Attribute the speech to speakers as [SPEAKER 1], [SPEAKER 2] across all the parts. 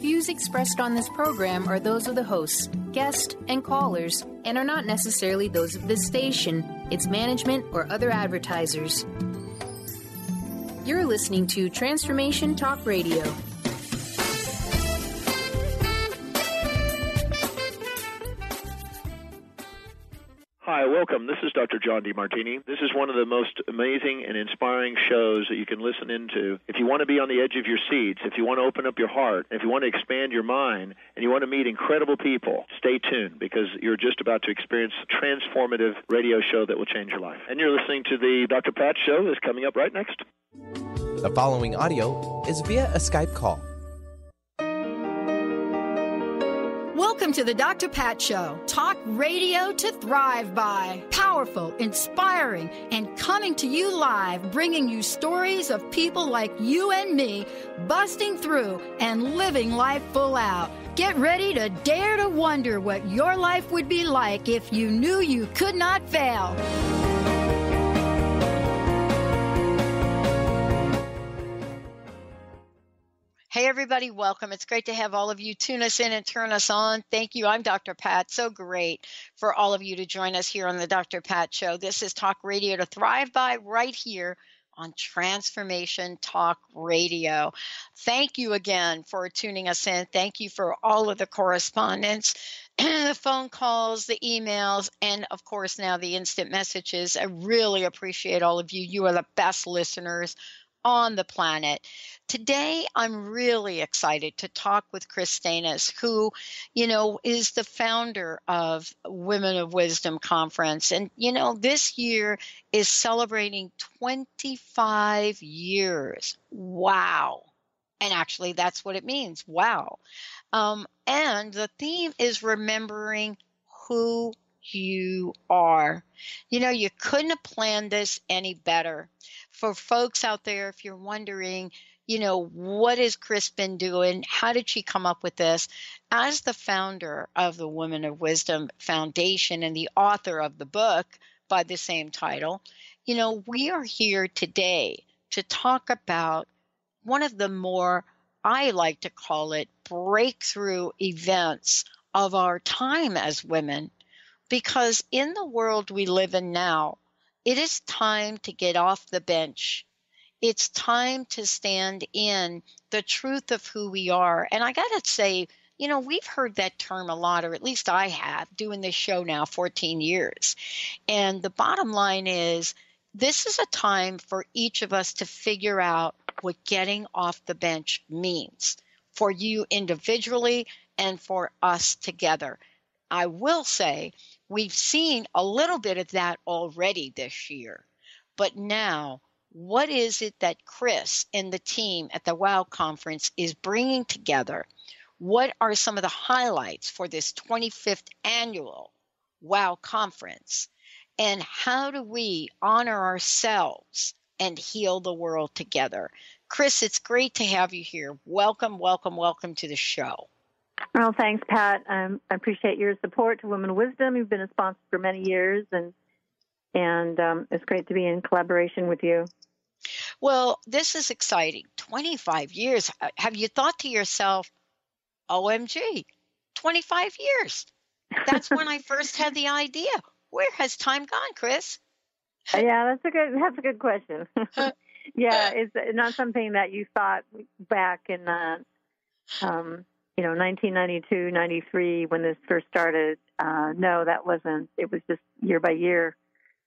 [SPEAKER 1] views expressed on this program are those of the hosts, guests, and callers, and are not necessarily those of this station, its management, or other advertisers. You're listening to Transformation Talk Radio.
[SPEAKER 2] Hi, welcome. This is Dr. John DeMartini. This is one of the most amazing and inspiring shows that you can listen into. If you want to be on the edge of your seats, if you want to open up your heart, if you want to expand your mind, and you want to meet incredible people, stay tuned because you're just about to experience a transformative radio show that will change your life. And you're listening to the Dr. Pat Show that's coming up right next.
[SPEAKER 3] The following audio is via a Skype call.
[SPEAKER 4] Welcome to the Dr. Pat Show. Talk radio to thrive by. Powerful, inspiring, and coming to you live, bringing you stories of people like you and me busting through and living life full out. Get ready to dare to wonder what your life would be like if you knew you could not fail. Hey, everybody, welcome. It's great to have all of you tune us in and turn us on. Thank you. I'm Dr. Pat. So great for all of you to join us here on the Dr. Pat Show. This is Talk Radio to Thrive By right here on Transformation Talk Radio. Thank you again for tuning us in. Thank you for all of the correspondence, the phone calls, the emails, and of course now the instant messages. I really appreciate all of you. You are the best listeners on the planet. Today, I'm really excited to talk with Chris Stanis, who, is the founder of Women of Wisdom Conference. And, this year is celebrating 25 years. Wow. And actually, that's what it means. Wow. And the theme is remembering who you are. You couldn't have planned this any better. For folks out there, if you're wondering, what has Chris been doing? How did she come up with this? As the founder of the Women of Wisdom Foundation and the author of the book by the same title, we are here today to talk about one of the more, I like to call it, breakthrough events of our time as women. Because in the world we live in now, it is time to get off the bench. It's time to stand in the truth of who we are. And I got to say, we've heard that term a lot, or at least I have, doing this show now 14 years. And the bottom line is, this is a time for each of us to figure out what getting off the bench means for you individually and for us together. I will say, we've seen a little bit of that already this year. But now, what is it that Chris and the team at the WOW Conference is bringing together? What are some of the highlights for this 25th annual WOW Conference? And how do we honor ourselves and heal the world together? Chris, it's great to have you here. Welcome, welcome, welcome to the show.
[SPEAKER 5] Well, thanks, Pat. I appreciate your support to Women of Wisdom. You've been a sponsor for many years, and it's great to be in collaboration with you.
[SPEAKER 4] Well, this is exciting. 25 years. Have you thought to yourself, OMG, 25 years? That's when I first had the idea. Where has time gone, Chris?
[SPEAKER 5] Yeah, that's a good question. Yeah, it's not something that you thought back in 1992, 93, when this first started. No, that wasn't. It was just year by year.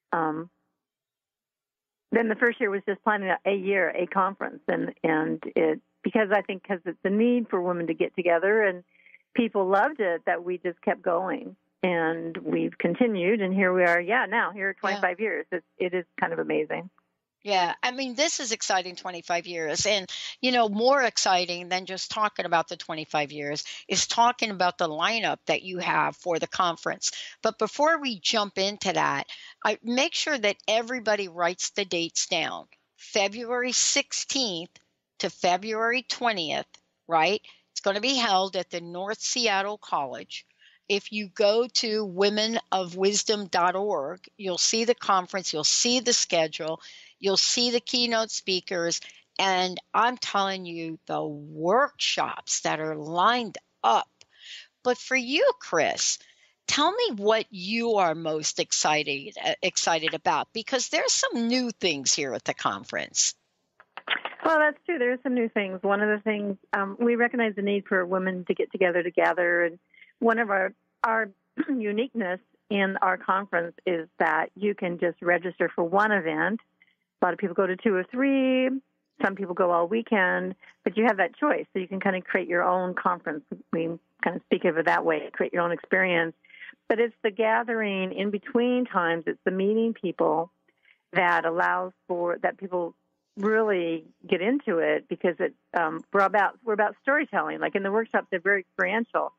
[SPEAKER 5] Then the first year was just planning a conference, and it because it's a need for women to get together, and people loved it that we just kept going, and we've continued, and here we are. Yeah, now here 25 years. It is kind of amazing.
[SPEAKER 4] Yeah, I mean, this is exciting, 25 years. And, more exciting than just talking about the 25 years is talking about the lineup that you have for the conference. But before we jump into that, I make sure that everybody writes the dates down. February 16th to February 20th, right? It's going to be held at the North Seattle College. If you go to womenofwisdom.org, you'll see the conference, you'll see the schedule, you'll see the keynote speakers, And I'm telling you, the workshops that are lined up. But for you, Chris, tell me what you are most excited about, because there's some new things here at the conference.
[SPEAKER 5] Well, that's true. There are some new things. One of the things, we recognize the need for women to get together. And one of our uniqueness in our conference is that you can just register for one event. A lot of people go to 2 or 3. Some people go all weekend, but you have that choice. So you can kind of create your own conference. We kind of speak of it that way, create your own experience. But it's the gathering in between times. It's the meeting people that allows for that people really get into it, because we're about storytelling. Like in the workshops, they're very experiential.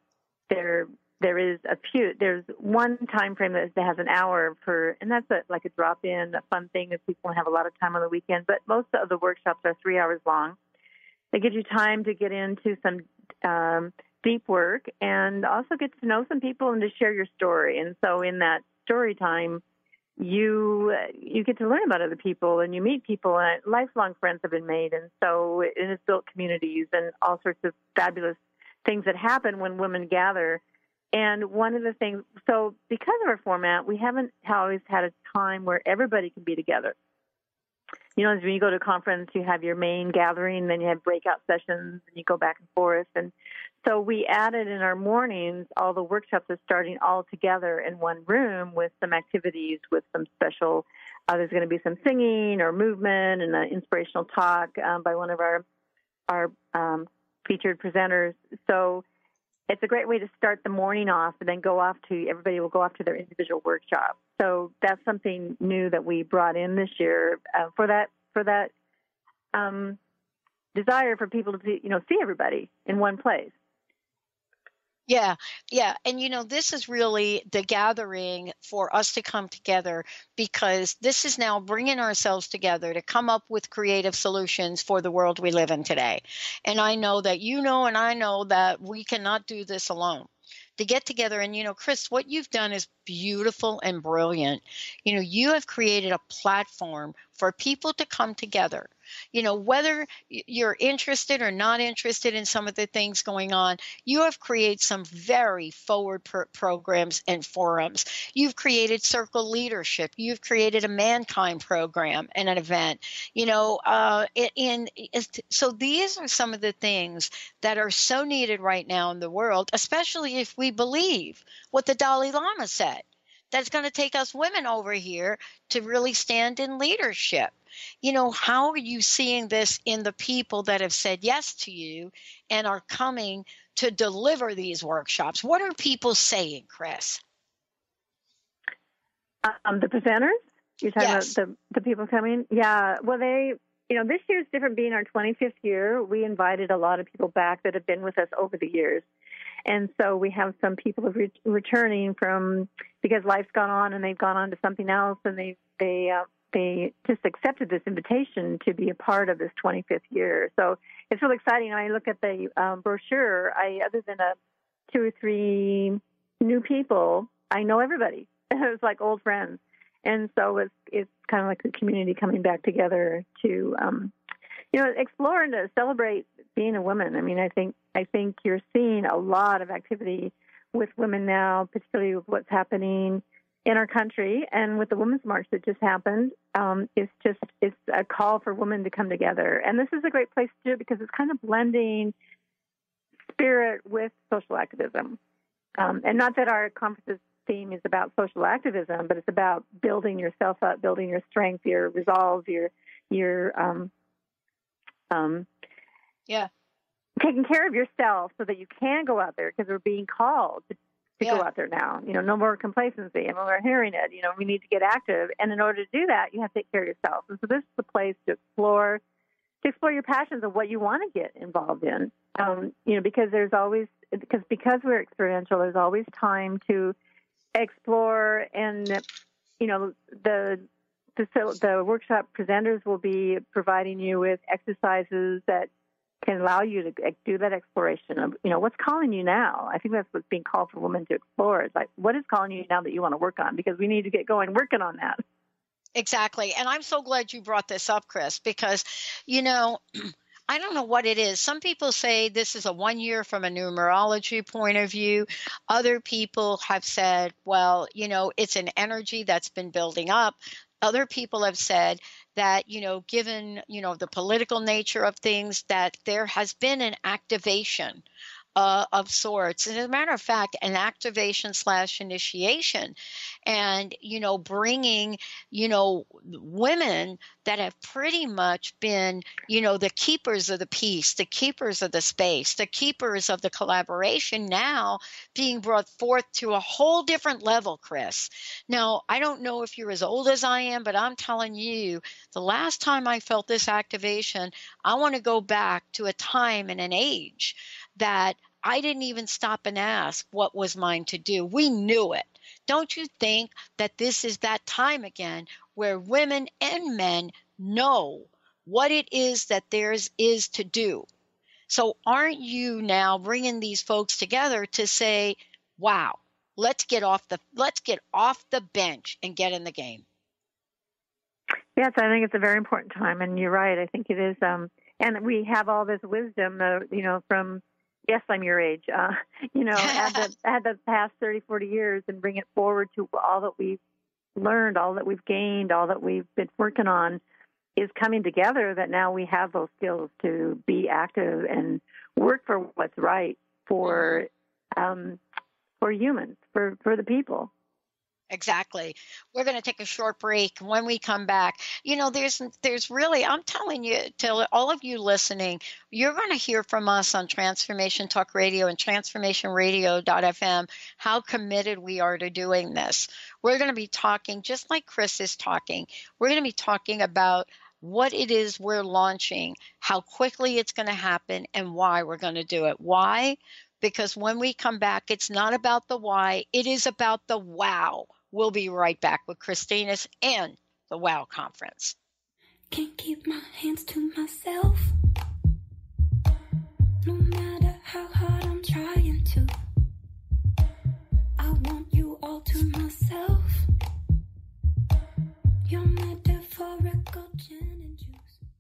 [SPEAKER 5] There's one time frame that has an hour per, and that's like a drop-in, a fun thing if people have a lot of time on the weekend. But most of the workshops are 3 hours long. They give you time to get into some deep work and also get to know some people and to share your story. And so in that story time, you get to learn about other people, and you meet people, and lifelong friends have been made. And so it has built communities and all sorts of fabulous things that happen when women gather. And one of the things, so because of our format, we haven't always had a time where everybody can be together. You know, when you go to a conference, you have your main gathering, then you have breakout sessions, and you go back and forth. And so we added in our mornings, all the workshops are starting all together in one room with some activities, with some special, there's going to be some singing or movement and an inspirational talk by one of our featured presenters. So it's a great way to start the morning off, and then everybody will go off to their individual workshop. So that's something new that we brought in this year for that desire for people to see everybody in one place.
[SPEAKER 4] Yeah. And, this is really the gathering for us to come together, because this is now bringing ourselves together to come up with creative solutions for the world we live in today. And I know that and I know that we cannot do this alone. To get together. And, Chris, what you've done is beautiful and brilliant. You have created a platform for people to come together. Whether you're interested or not interested in some of the things going on, you have created some very forward programs and forums. You've created Circle Leadership. You've created a Mankind program and an event. So these are some of the things that are so needed right now in the world, especially if we believe what the Dalai Lama said. That's going to take us women over here to really stand in leadership. How are you seeing this in the people that have said yes to you and are coming to deliver these workshops? What are people saying, Chris?
[SPEAKER 5] The presenters? You're talking about the people coming? Yeah. Well, this year's different, being our 25th year. We invited a lot of people back that have been with us over the years. And so we have some people returning because life's gone on and they've gone on to something else, and they just accepted this invitation to be a part of this 25th year. So it's really exciting. I look at the brochure. Other than 2 or 3 new people, I know everybody. It's like old friends. And so it's kind of like the community coming back together to, explore and to celebrate being a woman. I mean, I think you're seeing a lot of activity with women now, particularly with what's happening in our country and with the Women's March that just happened. It's a call for women to come together. And this is a great place to do it, because it's kind of blending spirit with social activism. And not that our conference's theme is about social activism, but it's about building yourself up, building your strength, your resolve, your taking care of yourself so that you can go out there, because we're being called to go out there now. No more complacency. And we're hearing it. We need to get active. And in order to do that, you have to take care of yourself. And so this is the place to explore your passions of what you want to get involved in. Because there's always, because we're experiential, there's always time to explore. And, the workshop presenters will be providing you with exercises that can allow you to do that exploration of, what's calling you now. I think that's what's being called for women to explore. It's like, what is calling you now that you want to work on? Because we need to get going working on that.
[SPEAKER 4] Exactly. And I'm so glad you brought this up, Chris, because, I don't know what it is. Some people say this is a 1 year from a numerology point of view. Other people have said, well, it's an energy that's been building up. Other people have said that, given, the political nature of things, that there has been an activation of sorts. And as a matter of fact, an activation / initiation, and, bringing, women that have pretty much been, the keepers of the peace, the keepers of the space, the keepers of the collaboration, now being brought forth to a whole different level, Chris. Now, I don't know if you're as old as I am, but I'm telling you, the last time I felt this activation, I want to go back to a time and an age that I didn't even stop and ask what was mine to do. We knew it. Don't you think that this is that time again where women and men know what it is that theirs is to do? So aren't you now bringing these folks together to say, wow, let's get off the bench and get in the game?
[SPEAKER 5] Yes, I think it's a very important time, and you're right. I think it is. And we have all this wisdom, from, yes, I'm your age, add the past 30, 40 years and bring it forward to all that we've learned, all that we've gained, all that we've been working on is coming together, that now we have those skills to be active and work for what's right for humans, for the people.
[SPEAKER 4] Exactly. We're going to take a short break. When we come back, there's really, I'm telling you, to all of you listening, you're going to hear from us on Transformation Talk Radio and transformationradio.fm how committed we are to doing this. We're going to be talking, just like Chris is talking, we're going to be talking about what it is we're launching, how quickly it's going to happen, and why we're going to do it. Why? Because when we come back, it's not about the why, it is about the wow. We'll be right back with Christina's and the WOW Conference.
[SPEAKER 6] Can't keep my hands to myself, no matter how hard I'm trying to. I want you all to myself. Your metaphorical gin and juice.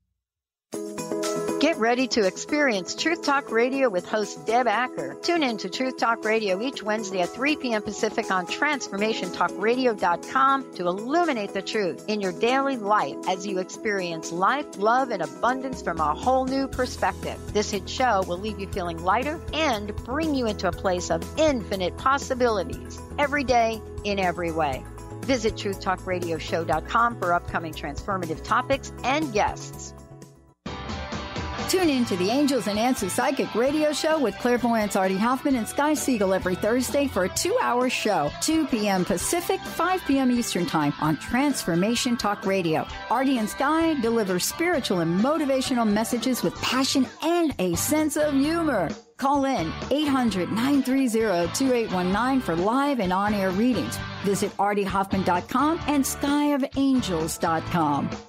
[SPEAKER 4] Get ready to experience Truth Talk Radio with host Deb Acker. Tune in to Truth Talk Radio each Wednesday at 3 p.m. Pacific on TransformationTalkRadio.com to illuminate the truth in your daily life as you experience life, love, and abundance from a whole new perspective. This hit show will leave you feeling lighter and bring you into a place of infinite possibilities every day in every way. Visit TruthTalkRadioshow.com for upcoming transformative topics and guests.
[SPEAKER 7] Tune in to the Angels and Answers Psychic Radio Show with clairvoyants Artie Hoffman and Sky Siegel every Thursday for a 2-hour show, 2 p.m. Pacific, 5 p.m. Eastern Time on Transformation Talk Radio. Artie and Sky deliver spiritual and motivational messages with passion and a sense of humor. Call in 800-930-2819 for live and on-air readings. Visit artiehoffman.com and skyofangels.com.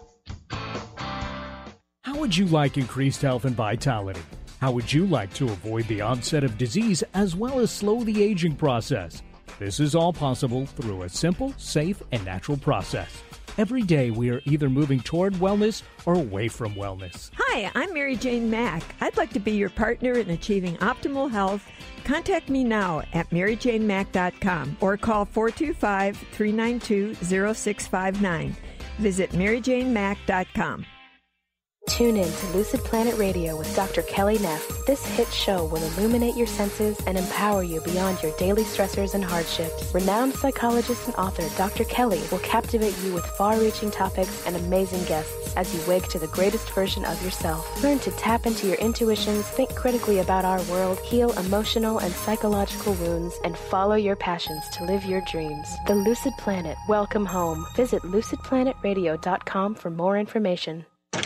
[SPEAKER 8] How would you like increased health and vitality? How would you like to avoid the onset of disease as well as slow the aging process? This is all possible through a simple, safe, and natural process. Every day we are either moving toward wellness or away from wellness.
[SPEAKER 9] Hi, I'm Mary Jane Mack. I'd like to be your partner in achieving optimal health. Contact me now at maryjanemack.com or call 425-392-0659. Visit maryjanemack.com.
[SPEAKER 10] Tune in to Lucid Planet Radio with Dr. Kelly Neff. This hit show will illuminate your senses and empower you beyond your daily stressors and hardships. Renowned psychologist and author Dr. Kelly will captivate you with far-reaching topics and amazing guests as you wake to the greatest version of yourself. Learn to tap into your intuitions, think critically about our world, heal emotional and psychological wounds, and follow your passions to live your dreams. The Lucid Planet. Welcome home. Visit lucidplanetradio.com for more information.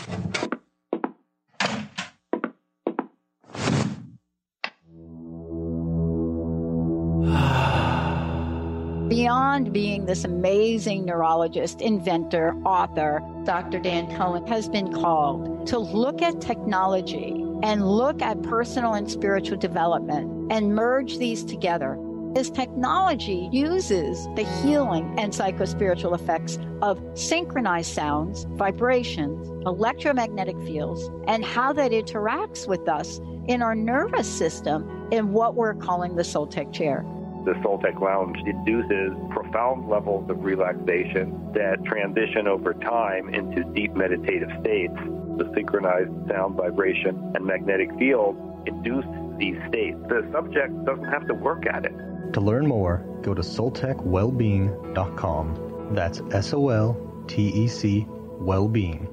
[SPEAKER 7] Beyond being this amazing neurologist, inventor, author, Dr. Dan Cohen has been called to look at technology and look at personal and spiritual development and merge these together is technology uses the healing and psychospiritual effects of synchronized sounds, vibrations, electromagnetic fields, and how that interacts with us in our nervous system in what we're calling the Soul Tech chair.
[SPEAKER 11] The Soul Tech Lounge induces profound levels of relaxation that transition over time into deep meditative states. The synchronized sound, vibration, and magnetic field induce these states. The subject doesn't have to work at it.
[SPEAKER 12] To learn more, go to soultechwellbeing.com. That's SOLTEC Wellbeing.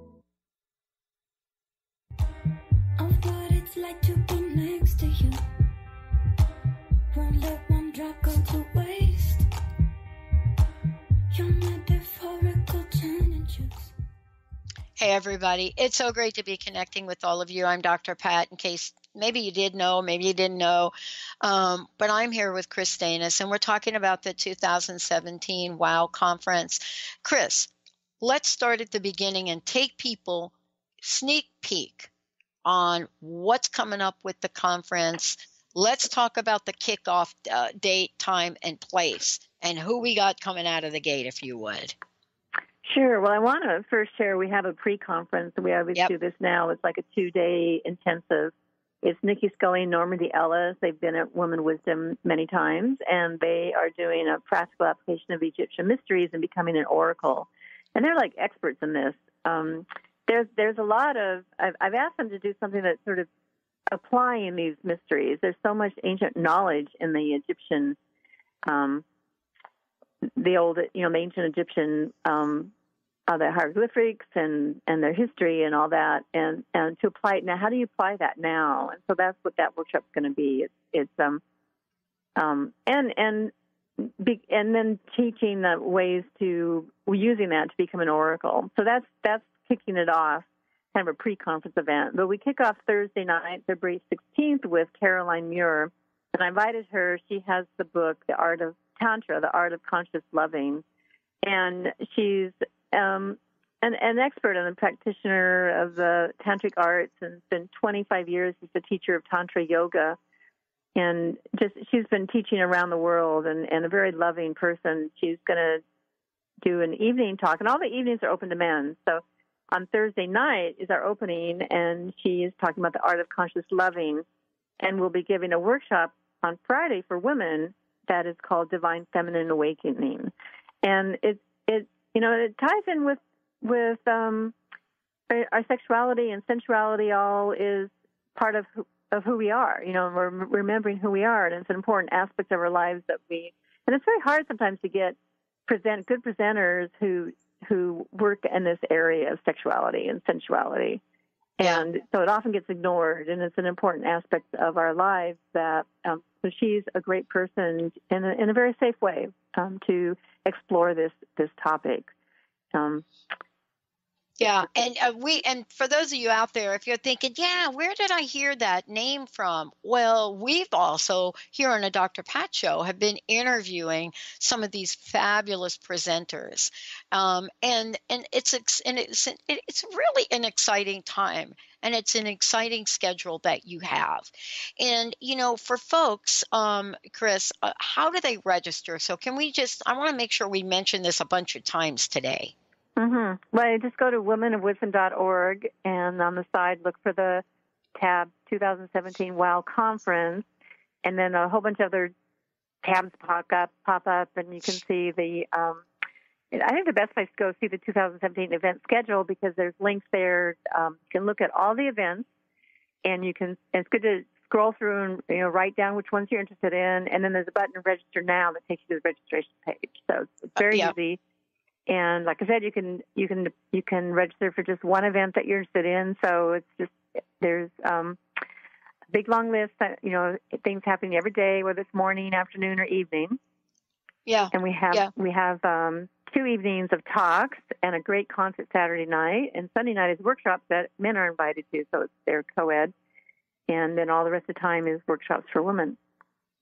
[SPEAKER 6] Of what it's like to be next to you. Won't let one drop go to waste. Your metaphorical gin and juice.
[SPEAKER 4] Hey, everybody. It's so great to be connecting with all of you. I'm Dr. Pat, in case maybe you did know, maybe you didn't know. But I'm here with Chris Stanis, and we're talking about the 2017 WOW Conference. Chris, let's start at the beginning and take people sneak peek on what's coming up with the conference. Let's talk about the kickoff date, time, and place, and who we got coming out of the gate, if you would.
[SPEAKER 5] Sure. Well, I want to first share, we have a pre-conference. We always do this now. It's like a 2-day intensive. It's Nikki Scully and Normandy Ellis. They've been at Woman Wisdom many times, and they are doing a practical application of Egyptian mysteries and becoming an oracle. And they're like experts in this. There's a lot of, I've asked them to do something that's sort of applying these mysteries. There's so much ancient knowledge in the Egyptian, the ancient Egyptian, the hieroglyphics and their history and all that, and to apply it now. How do you apply that now? And so that's what that workshop's going to be. And then teaching the ways to using that to become an oracle. So that's kicking it off, kind of a pre-conference event. But we kick off Thursday night, February 16th, with Caroline Muir, and I invited her. She has the book, The Art of Tantra, The Art of Conscious Loving, and she's an expert and a practitioner of the tantric arts, and been 25 years as a teacher of Tantra yoga. And she's been teaching around the world, and a very loving person. She's going to do an evening talk, and all the evenings are open to men. So on Thursday night is our opening, and she is talking about the art of conscious loving, and we'll be giving a workshop on Friday for women that is called Divine Feminine Awakening. And it ties in with our sexuality and sensuality. All is part of who we are. We're remembering who we are, and it's an important aspect of our lives and it's very hard sometimes to get good presenters who work in this area of sexuality and sensuality. And so it often gets ignored, and it's an important aspect of our lives that, so she's a great person in a very safe way to explore this topic.
[SPEAKER 4] And for those of you out there, if you're thinking, where did I hear that name from? Well, we've also here on the Dr. Pat Show have been interviewing some of these fabulous presenters, and it's really an exciting time, and it's an exciting schedule that you have. And for folks, Chris, how do they register? So I want to make sure we mention this a bunch of times today.
[SPEAKER 5] Mm-hmm. Well, just go to womenofwisdom.org, and on the side, look for the tab 2017 WOW Conference, and then a whole bunch of other tabs pop up, and you can see the, I think the best place to go is see the 2017 event schedule, because there's links there. You can look at all the events, and it's good to scroll through and write down which ones you're interested in, and then there's a button, Register Now, that takes you to the registration page. So it's very easy. And like I said, you can register for just one event that you're interested in. So it's just, there's a big long list that, things happening every day, whether it's morning, afternoon, or evening. Yeah. And we have 2 evenings of talks and a great concert Saturday night, and Sunday night is workshops that men are invited to, so they're co-ed. And then all the rest of the time is workshops for women.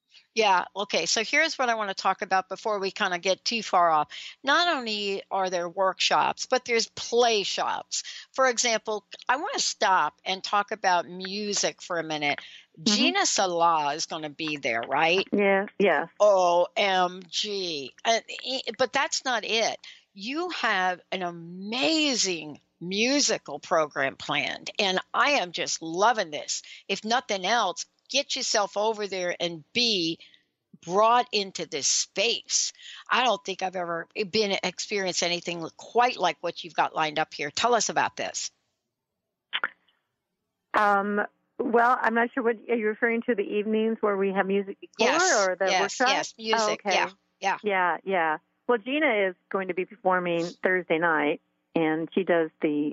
[SPEAKER 4] Yeah. Okay. So here's what I want to talk about before we kind of get too far off. Not only are there workshops, but there's play shops. For example, I want to stop and talk about music for a minute. Gina Salah is going to be there, right?
[SPEAKER 5] Yeah. Yeah.
[SPEAKER 4] OMG. But that's not it. You have an amazing musical program planned, and I am just loving this. If nothing else, get yourself over there and be brought into this space. I don't think I've ever experienced anything quite like what you've got lined up here. Tell us about this.
[SPEAKER 5] Well, I'm not sure what are you referring to, the evenings where we have music before, or the workshop?
[SPEAKER 4] Yes, music.
[SPEAKER 5] Oh, okay.
[SPEAKER 4] Yeah.
[SPEAKER 5] Well, Gina is going to be performing Thursday night, and she does the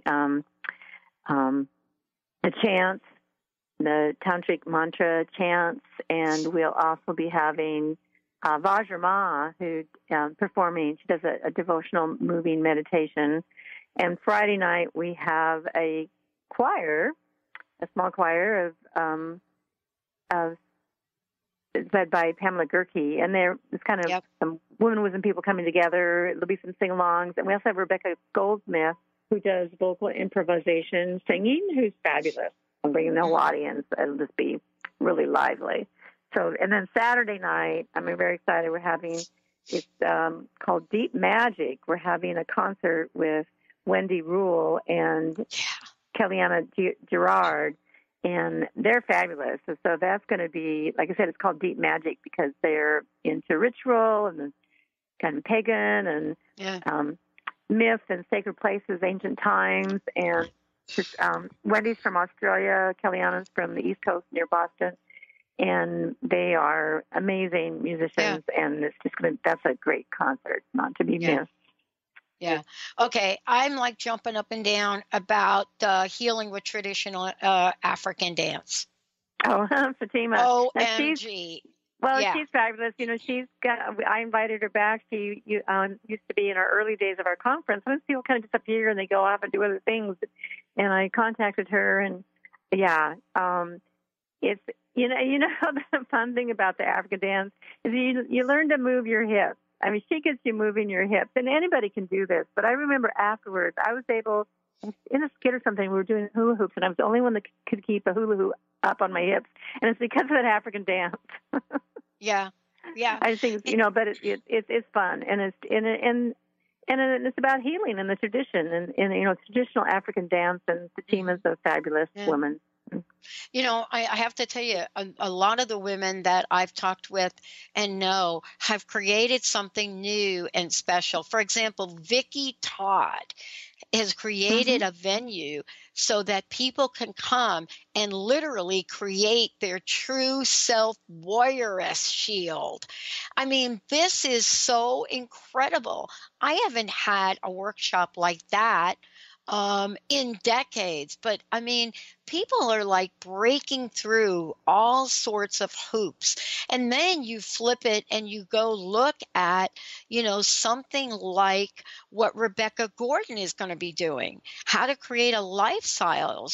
[SPEAKER 5] chants, the tantric mantra chants, and we'll also be having Vajrama, who performing. She does a devotional moving meditation. And Friday night we have a choir, a small choir of led by Pamela Gerke, and it's kind of some women, wisdom people coming together. There'll be some sing-alongs, and we also have Rebecca Goldsmith, who does vocal improvisation singing, who's fabulous. I'm bringing the whole audience. It'll just be really lively. So, and then Saturday night, I'm very excited. We're having, it's called Deep Magic. We're having a concert with Wendy Rule and Kellyanna Gerard, and they're fabulous. So that's going to be, like I said, it's called Deep Magic because they're into ritual and kind of pagan and myths and sacred places, ancient times, and Wendy's from Australia, Kellyanna's from the East Coast near Boston, and they are amazing musicians, and it's just that's a great concert, not to be missed.
[SPEAKER 4] Yeah. Okay. I'm like jumping up and down about healing with traditional African dance.
[SPEAKER 5] Oh, Fatima.
[SPEAKER 4] OMG.
[SPEAKER 5] She's fabulous. I invited her back. She used to be in our early days of our conference. Sometimes people kind of disappear and they go off and do other things. And I contacted her, and it's the fun thing about the African dance is you learn to move your hips. I mean, she gets you moving your hips, and anybody can do this. But I remember afterwards, I was able, in a skit or something, we were doing hula hoops, and I was the only one that could keep a hula hoop up on my hips, and it's because of that African dance.
[SPEAKER 4] Yeah.
[SPEAKER 5] I think but it's fun, and it's about healing and the tradition, and traditional African dance, and Fatima's a fabulous woman.
[SPEAKER 4] I have to tell you, a lot of the women that I've talked with and know have created something new and special. For example, Vicki Todd has created a venue so that people can come and literally create their true self warrioress shield. I mean, this is so incredible. I haven't had a workshop like that in decades, but I mean, people are like breaking through all sorts of hoops. And then you flip it and you go look at, something like what Rebecca Gordon is going to be doing, how to create a lifestyle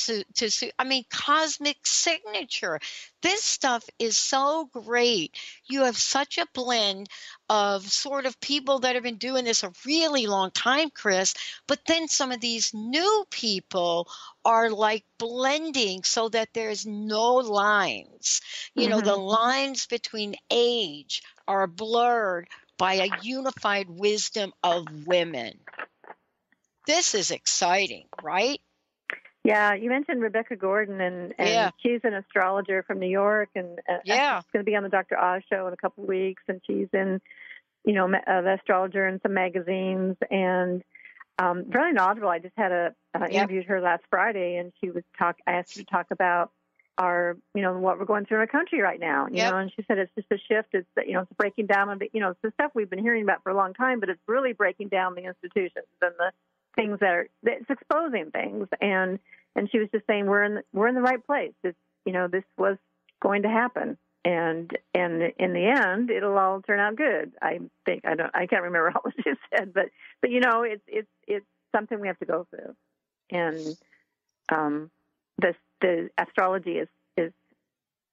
[SPEAKER 4] cosmic signature. This stuff is so great. You have such a blend of sort of people that have been doing this a really long time, Chris, but then some of these new people are like blending so that there's no lines. The lines between age are blurred by a unified wisdom of women. This is exciting, right?
[SPEAKER 5] Yeah, you mentioned Rebecca Gordon, and she's an astrologer from New York, and she's going to be on the Dr. Oz show in a couple of weeks, and she's in, the astrologer in some magazines, and really knowledgeable. I just had interviewed her last Friday, and I asked her to talk about our, what we're going through in our country right now, and she said it's just a shift. It's, it's breaking down of it's the stuff we've been hearing about for a long time, but it's really breaking down the institutions and the things it's exposing things. And she was just saying we're in the right place. It's, this was going to happen. And in the end, it'll all turn out good. I think. I can't remember all what she said, but it's something we have to go through. And the astrology is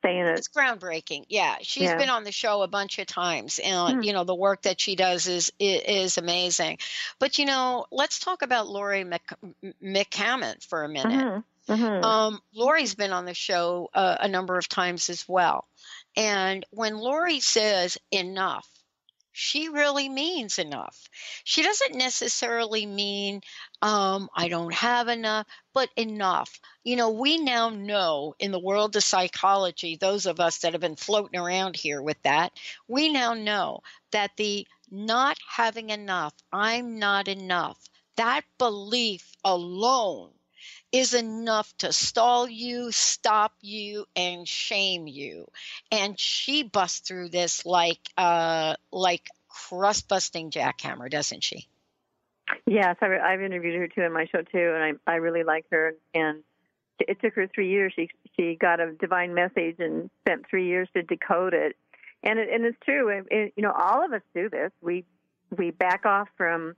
[SPEAKER 5] saying it.
[SPEAKER 4] It's groundbreaking. Yeah, she's been on the show a bunch of times, and the work that she does is amazing. But let's talk about Lori McCammon for a minute. Lori's been on the show a number of times as well, and when Lori says enough, she really means enough. She doesn't necessarily mean I don't have enough, but enough. We now know in the world of psychology, those of us that have been floating around here with that, we now know that the not having enough, I'm not enough, that belief alone is enough to stall you, stop you, and shame you. And she busts through this like crust-busting jackhammer, doesn't she?
[SPEAKER 5] Yes, I've interviewed her too in my show too, and I really like her. And it took her 3 years. She got a divine message and spent 3 years to decode it. And it's true. All of us do this. We back off from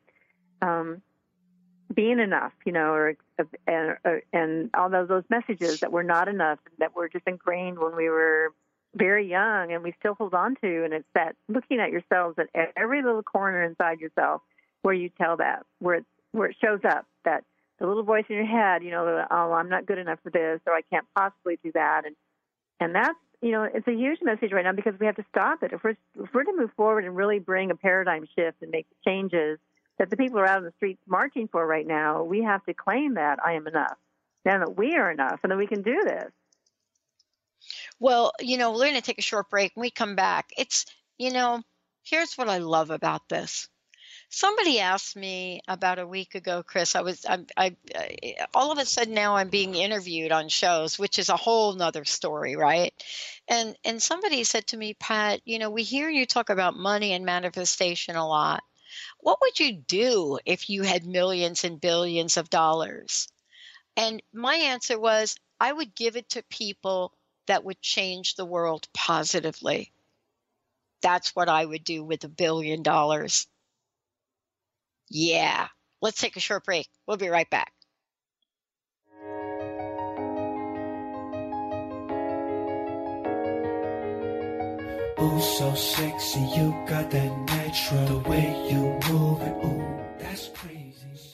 [SPEAKER 5] being enough, and all those messages that we're not enough, that were just ingrained when we were very young, and we still hold on to. And it's that looking at yourselves at every little corner inside yourself where you tell that, where it shows up, that the little voice in your head, oh, I'm not good enough for this, or I can't possibly do that. And that's, it's a huge message right now, because we have to stop it. If we're to move forward and really bring a paradigm shift and make changes that the people are out in the streets marching for right now, we have to claim that I am enough, and that we are enough, and that we can do this.
[SPEAKER 4] Well, we're going to take a short break. When we come back, it's, here's what I love about this. Somebody asked me about a week ago, Chris, I all of a sudden now I'm being interviewed on shows, which is a whole nother story, right? And somebody said to me, Pat, we hear you talk about money and manifestation a lot. What would you do if you had millions and billions of dollars? And my answer was, I would give it to people that would change the world positively. That's what I would do with $1 billion. Yeah. Let's take a short break. We'll be right back.
[SPEAKER 13] Ooh, so sexy, you got that natural, the way you move it, ooh, that's crazy.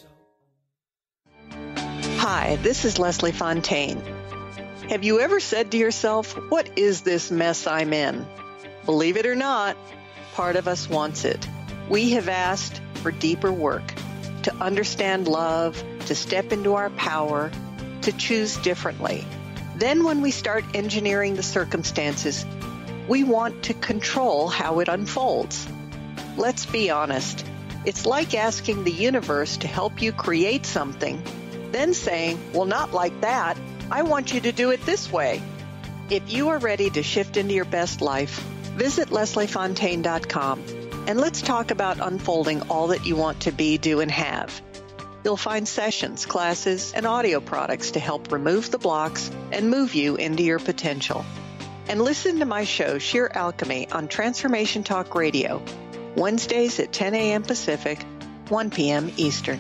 [SPEAKER 14] Hi, this is Leslie Fontaine. Have you ever said to yourself, what is this mess I'm in? Believe it or not, part of us wants it. We have asked for deeper work, to understand love, to step into our power, to choose differently. Then when we start engineering the circumstances, we want to control how it unfolds. Let's be honest. It's like asking the universe to help you create something, then saying, well, not like that. I want you to do it this way. If you are ready to shift into your best life, visit lesliefontaine.com and let's talk about unfolding all that you want to be, do, and have. You'll find sessions, classes, and audio products to help remove the blocks and move you into your potential. And listen to my show, Sheer Alchemy, on Transformation Talk Radio, Wednesdays at 10 a.m. Pacific, 1 p.m. Eastern.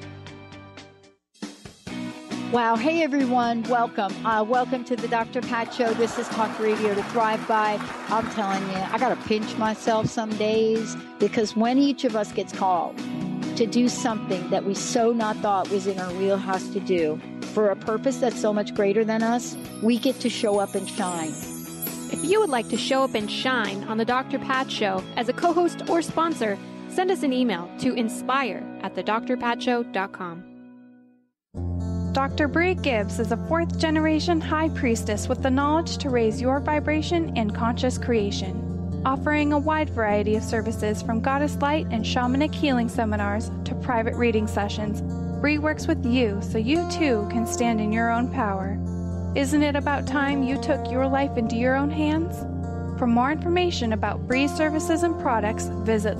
[SPEAKER 7] Wow. Hey, everyone. Welcome. Welcome to the Dr. Pat Show. This is Talk Radio to Thrive By. I'm telling you, I got to pinch myself some days, because when each of us gets called to do something that we so not thought was in our wheelhouse to do for a purpose that's so much greater than us, we get to show up and shine.
[SPEAKER 15] If you would like to show up and shine on the Dr. Pat Show as a co-host or sponsor, send us an email to inspire@thedrpatshow.com.
[SPEAKER 16] Dr. Bree Gibbs is a fourth-generation high priestess with the knowledge to raise your vibration in conscious creation, offering a wide variety of services from goddess light and shamanic healing seminars to private reading sessions. Bree works with you so you too can stand in your own power. Isn't it about time you took your life into your own hands? For more information about Bree's services and products, visit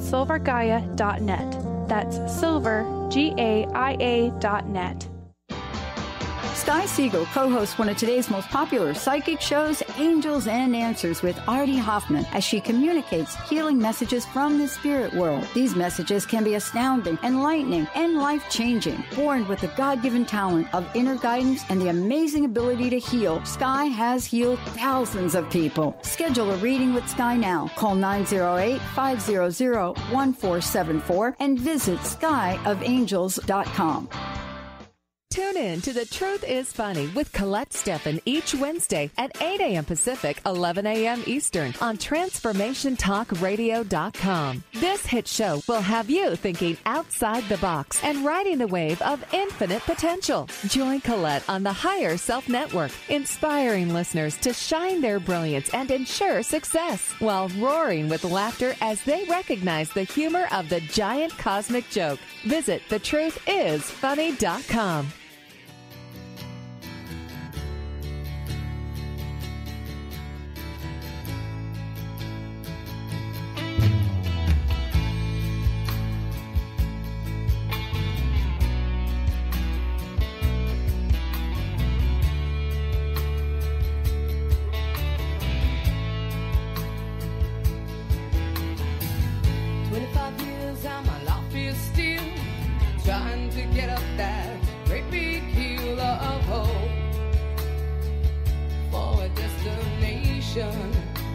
[SPEAKER 16] silvergaia.net. That's silver, Gaia.net.
[SPEAKER 7] Sky Siegel co-hosts one of today's most popular psychic shows, Angels and Answers with Artie Hoffman, as she communicates healing messages from the spirit world. These messages can be astounding, enlightening, and life-changing. Born with the God-given talent of inner guidance and the amazing ability to heal, Sky has healed thousands of people. Schedule a reading with Sky now. Call 908-500-1474 and visit skyofangels.com.
[SPEAKER 17] Tune in to The Truth is Funny with Colette Steffen each Wednesday at 8 a.m. Pacific, 11 a.m. Eastern on TransformationTalkRadio.com. This hit show will have you thinking outside the box and riding the wave of infinite potential. Join Colette on the Higher Self Network, inspiring listeners to shine their brilliance and ensure success while roaring with laughter as they recognize the humor of the giant cosmic joke. Visit thetruthisfunny.com.
[SPEAKER 18] 25 years and my life is still trying to get up that great big hill of hope for a destination.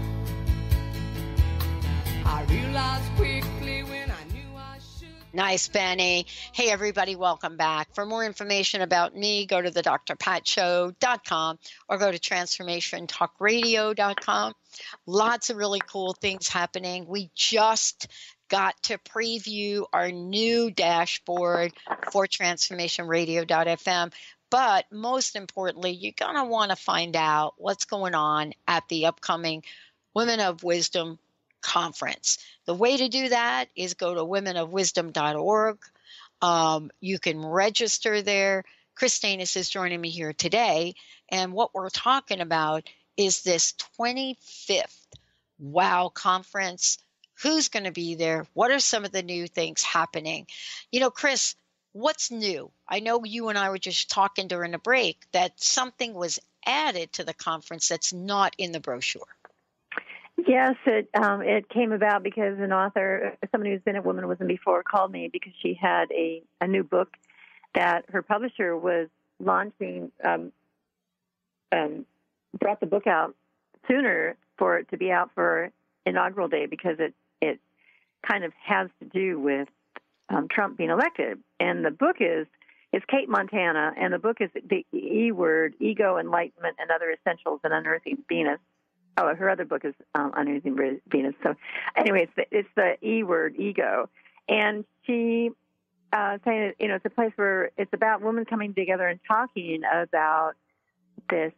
[SPEAKER 18] I realized quickly when I knew I should.
[SPEAKER 4] Nice, Benny. Hey, everybody, welcome back. For more information about me, go to the drpatshow.com or go to transformationtalkradio.com. Lots of really cool things happening. We just got to preview our new dashboard for transformationradio.fm. But most importantly, you're going to want to find out what's going on at the upcoming Women of Wisdom conference. The way to do that is go to womenofwisdom.org. You can register there. Chris Danis is joining me here today. And what we're talking about is this 25th WOW conference. Who's going to be there? What are some of the new things happening? You know, Chris, what's new? I know you and I were just talking during the break that something was added to the conference that's not in the brochure.
[SPEAKER 5] Yes, it came about because an author, somebody who's been at Women of Wisdom before, called me because she had a new book that her publisher was launching, brought the book out sooner for it to be out for inaugural day because it kind of has to do with Trump being elected. And the book is Kate Montana, and the book is the E word, Ego, Enlightenment, and Other Essentials in Unearthing Venus. Oh, her other book is Unearthing Venus. So anyway, it's the E word, Ego. And she saying, it's a place where it's about women coming together and talking about this,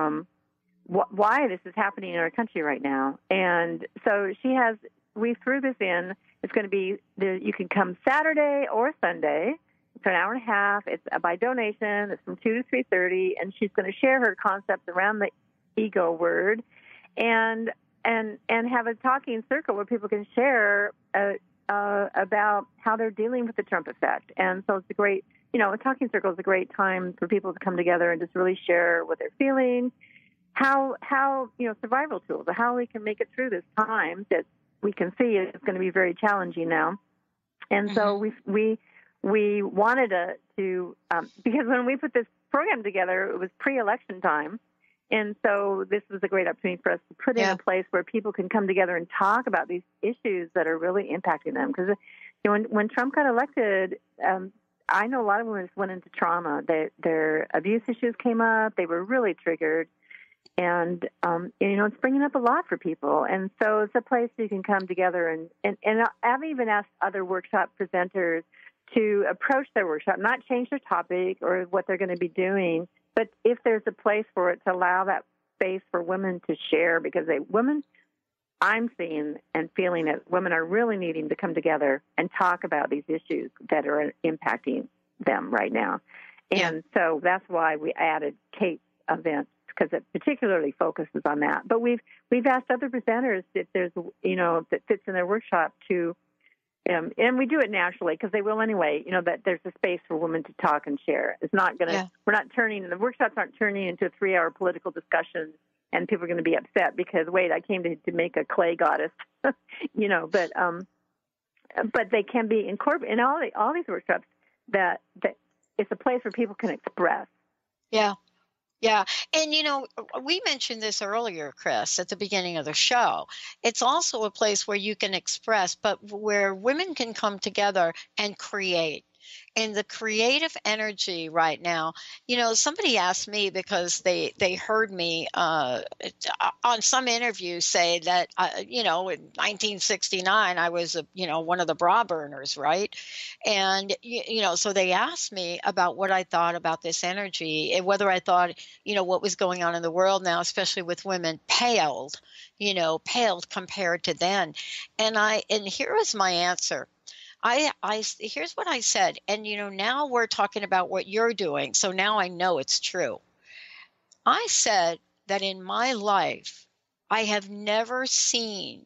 [SPEAKER 5] why this is happening in our country right now. And so we threw this in. It's going to be, you can come Saturday or Sunday. It's an hour and a half. It's by donation. It's from 2 to 3:30. And she's going to share her concepts around the ego word and have a talking circle where people can share about how they're dealing with the Trump effect. And so it's a great, a talking circle is a great time for people to come together and just really share what they're feeling, how survival tools, how we can make it through this time that we can see is going to be very challenging now. And so we wanted to because when we put this program together, it was pre-election time. And so this was a great opportunity for us to put in a place where people can come together and talk about these issues that are really impacting them. Because when Trump got elected, I know a lot of women just went into trauma. Their abuse issues came up. They were really triggered. And, it's bringing up a lot for people. And so it's a place you can come together. And I've even asked other workshop presenters to approach their workshop, not change their topic or what they're going to be doing, but if there's a place for it to allow that space for women to share, because I'm seeing and feeling that women are really needing to come together and talk about these issues that are impacting them right now. And so that's why we added Kate's event, because it particularly focuses on that. But we've asked other presenters if there's, that fits in their workshop to And we do it naturally because they will anyway. That there's a space for women to talk and share. It's not going to. We're not turning. The workshops aren't turning into a 3-hour political discussion, and people are going to be upset because wait, I came to make a clay goddess, But they can be incorporated in all these workshops. That it's a place where people can express.
[SPEAKER 4] Yeah. Yeah. And, we mentioned this earlier, Chris, at the beginning of the show. It's also a place where you can express, but where women can come together and create. And the creative energy right now, somebody asked me because they heard me on some interview say that, in 1969, I was, one of the bra burners, right? And, so they asked me about what I thought about this energy and whether I thought, what was going on in the world now, especially with women, paled compared to then. And here was my answer. Here's what I said. And, now we're talking about what you're doing. So now I know it's true. I said that in my life, I have never seen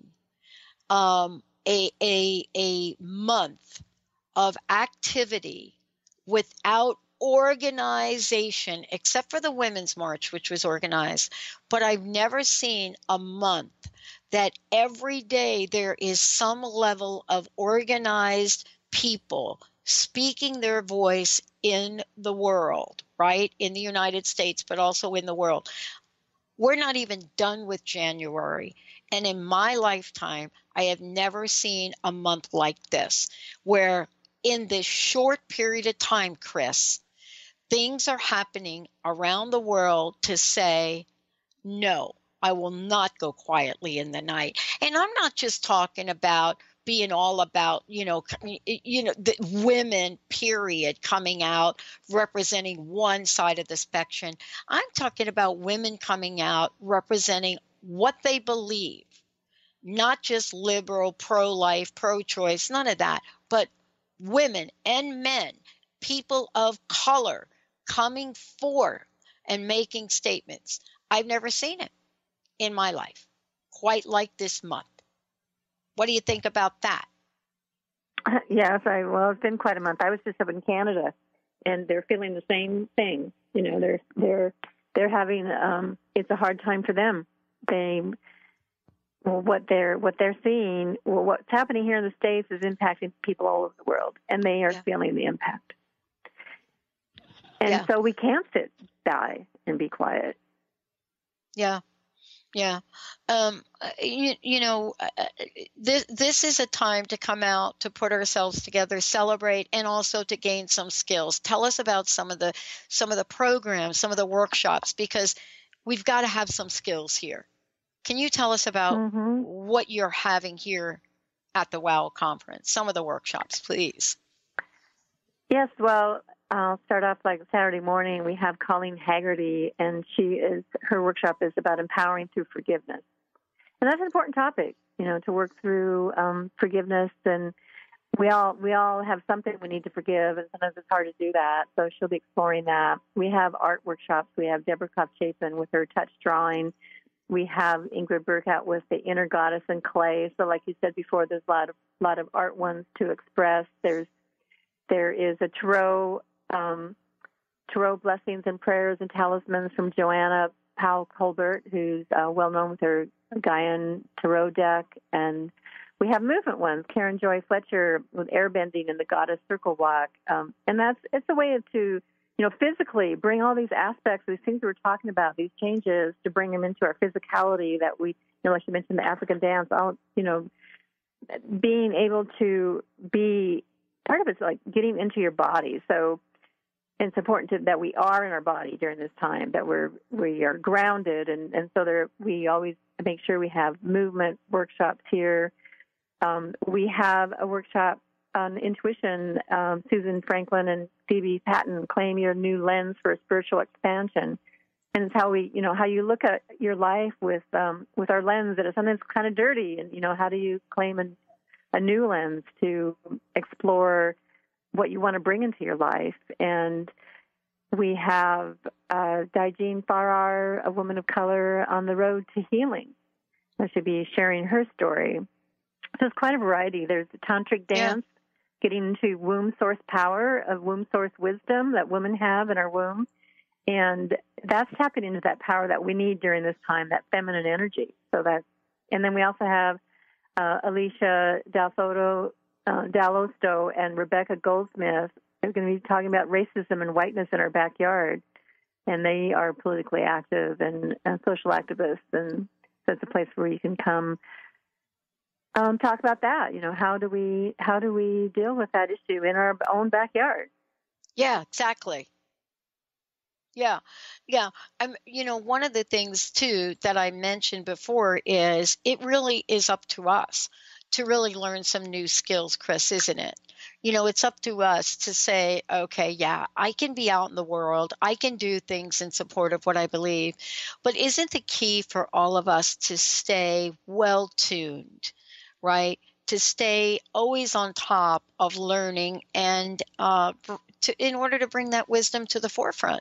[SPEAKER 4] a month of activity without organization, except for the Women's March, which was organized. But I've never seen a month that every day there is some level of organized people speaking their voice in the world, right? In the United States, but also in the world. We're not even done with January. And in my lifetime, I have never seen a month like this, where in this short period of time, Chris, things are happening around the world to say, no, I will not go quietly in the night. And I'm not just talking about being all about, the women, period, coming out, representing one side of the spectrum. I'm talking about women coming out, representing what they believe, not just liberal, pro-life, pro-choice, none of that, but women and men, people of color coming forth and making statements. I've never seen it in my life quite like this month. What do you think about that?
[SPEAKER 5] Yes, it's been quite a month. I was just up in Canada, and they're feeling the same thing. They're having it's a hard time for them. What they're seeing, what's happening here in the States is impacting people all over the world, and they are feeling the impact. And so we can't sit by and be quiet.
[SPEAKER 4] Yeah. Yeah. This is a time to come out, to put ourselves together, celebrate, and also to gain some skills. Tell us about some of the programs, some of the workshops, because we've got to have some skills here. Can you tell us about what you're having here at the WOW conference, some of the workshops, please?
[SPEAKER 5] Yes, well, I'll start off like Saturday morning. We have Colleen Haggerty, and her workshop is about empowering through forgiveness. And that's an important topic, to work through forgiveness. And we all have something we need to forgive, and sometimes it's hard to do that. So she'll be exploring that. We have art workshops. We have Deborah Koff-Chapin with her touch drawing. We have Ingrid Burkhardt with the inner goddess and clay. So like you said before, there's a lot of art ones to express. There is a tarot blessings and prayers and talismans from Joanna Powell Colbert, who's well known with her Gaian tarot deck. And we have movement ones, Karen Joy Fletcher with airbending and the Goddess Circle Walk. And it's a way to, physically bring all these aspects, these things we're talking about, these changes, to bring them into our physicality that we, like you mentioned, the African dance, being able to be, part of it's like getting into your body. So it's important that we are in our body during this time, that we are grounded. And so we always make sure we have movement workshops here. We have a workshop on intuition, Susan Franklin and Phoebe Patton, Claim Your New Lens for Spiritual Expansion. And it's how how you look at your life with our lens that is sometimes kind of dirty. And, how do you claim a new lens to explore what you want to bring into your life? And we have Daijin Farrar, a woman of color on the road to healing. She'll be sharing her story. So it's quite a variety. There's the tantric dance, getting into womb source power, of womb source wisdom that women have in our womb. And that's tapping into that power that we need during this time, that feminine energy. And then we also have Alicia D'Alosto and Rebecca Goldsmith. They're going to be talking about racism and whiteness in our backyard. And they are politically active and social activists. And so it's a place where you can come talk about that. How do we deal with that issue in our own backyard?
[SPEAKER 4] Yeah, exactly. Yeah. One of the things, too, that I mentioned before is it really is up to us to really learn some new skills, Chris, isn't it? It's up to us to say, okay, yeah, I can be out in the world. I can do things in support of what I believe. But isn't the key for all of us to stay well-tuned, right? To stay always on top of learning and in order to bring that wisdom to the forefront?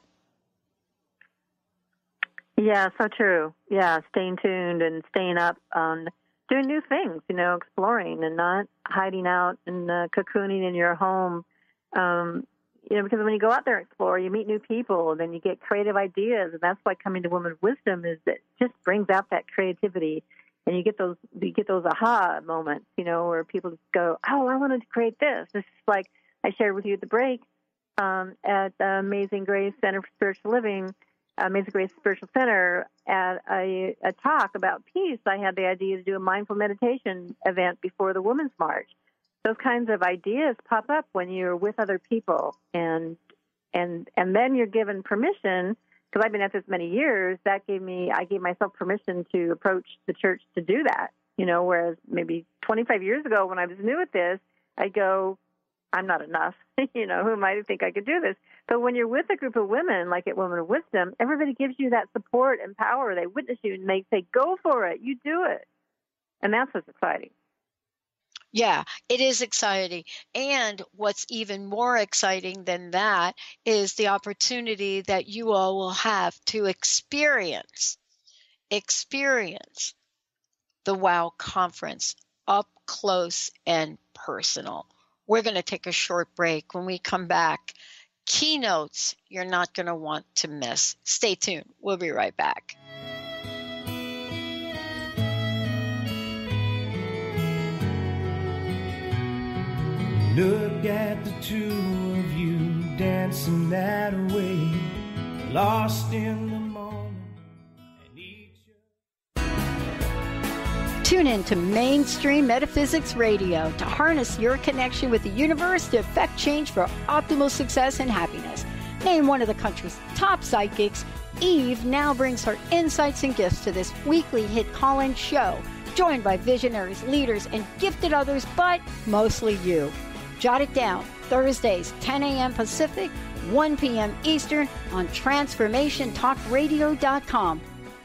[SPEAKER 5] Yeah, so true. Yeah, staying tuned and staying up on doing new things, exploring and not hiding out and cocooning in your home. Because when you go out there and explore, you meet new people, and then you get creative ideas, and that's why coming to Women of Wisdom is that just brings out that creativity, and you get those aha moments, where people just go, oh, I wanted to create this. This is like I shared with you at the break at Amazing Grace Center for Spiritual Living. Amazing Grace Spiritual Center at a talk about peace. I had the idea to do a mindful meditation event before the Women's March. Those kinds of ideas pop up when you're with other people, and then you're given permission, because I've been at this many years. I gave myself permission to approach the church to do that. Whereas maybe 25 years ago when I was new at this, I'd go, I'm not enough. Who am I to think I could do this? But when you're with a group of women, like at Women of Wisdom, everybody gives you that support and power. They witness you and they say, go for it. You do it. And that's what's exciting.
[SPEAKER 4] Yeah, it is exciting. And what's even more exciting than that is the opportunity that you all will have to experience the WOW conference up close and personal. We're going to take a short break. When we come back, keynotes you're not going to want to miss. Stay tuned. We'll be right back.
[SPEAKER 13] Look at the two of you dancing that way, lost in the moment.
[SPEAKER 7] Tune in to Mainstream Metaphysics Radio to harness your connection with the universe to effect change for optimal success and happiness. Named one of the country's top psychics, Eve now brings her insights and gifts to this weekly hit call-in show, joined by visionaries, leaders, and gifted others, but mostly you. Jot it down, Thursdays, 10 a.m. Pacific, 1 p.m. Eastern on TransformationTalkRadio.com.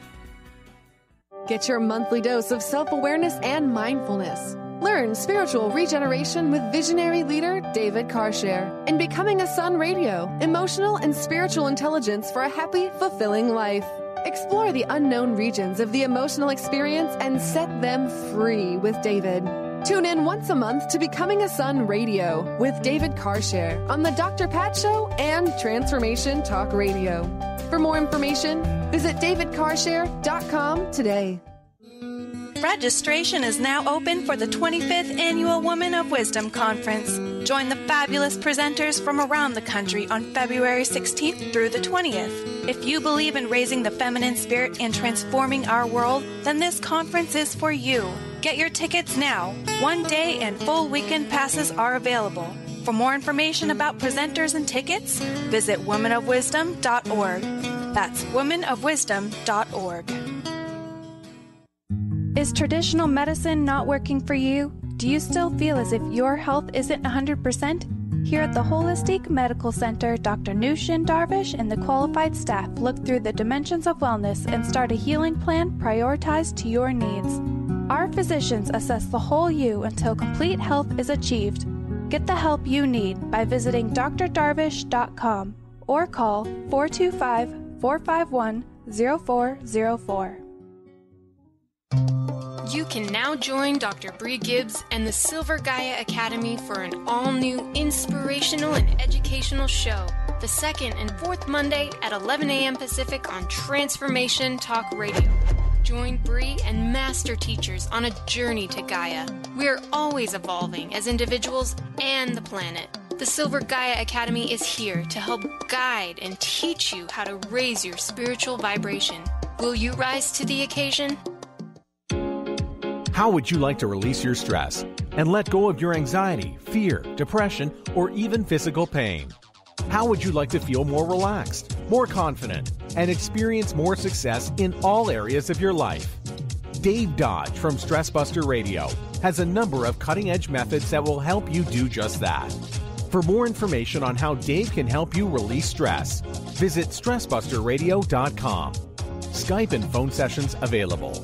[SPEAKER 17] Get your monthly dose of self-awareness and mindfulness. Learn spiritual regeneration with visionary leader David Carshare and Becoming a Sun Radio, emotional and spiritual intelligence for a happy, fulfilling life. Explore the unknown regions of the emotional experience and set them free with David. Tune in once a month to Becoming a Sun Radio with David Carshare on The Dr. Pat Show and Transformation Talk Radio. For more information, visit davidcarshare.com today.
[SPEAKER 19] Registration is now open for the 25th Annual Women of Wisdom Conference. Join the fabulous presenters from around the country on February 16th through the 20th. If you believe in raising the feminine spirit and transforming our world, then this conference is for you. Get your tickets now. One-day and full weekend passes are available. For more information about presenters and tickets, visit womenofwisdom.org. That's womenofwisdom.org.
[SPEAKER 16] Is traditional medicine not working for you? Do you still feel as if your health isn't 100%? Here at the Holistic Medical Center, Dr. Nushin Darvish and the qualified staff look through the dimensions of wellness and start a healing plan prioritized to your needs. Our physicians assess the whole you until complete health is achieved. Get the help you need by visiting drdarvish.com or call 425-451-0404.
[SPEAKER 15] You can now join Dr. Bree Gibbs and the Silver Gaia Academy for an all-new inspirational and educational show, the second and fourth Monday at 11 a.m. Pacific on Transformation Talk Radio. Join Bree and master teachers on a journey to Gaia. We're always evolving as individuals and the planet. The Silver Gaia Academy is here to help guide and teach you how to raise your spiritual vibration. Will you rise to the occasion?
[SPEAKER 20] How would you like to release your stress and let go of your anxiety, fear, depression, or even physical pain? How would you like to feel more relaxed, more confident, and experience more success in all areas of your life? Dave Dodge from Stress Buster Radio has a number of cutting-edge methods that will help you do just that. For more information on how Dave can help you release stress, visit StressBusterRadio.com. Skype and phone sessions available.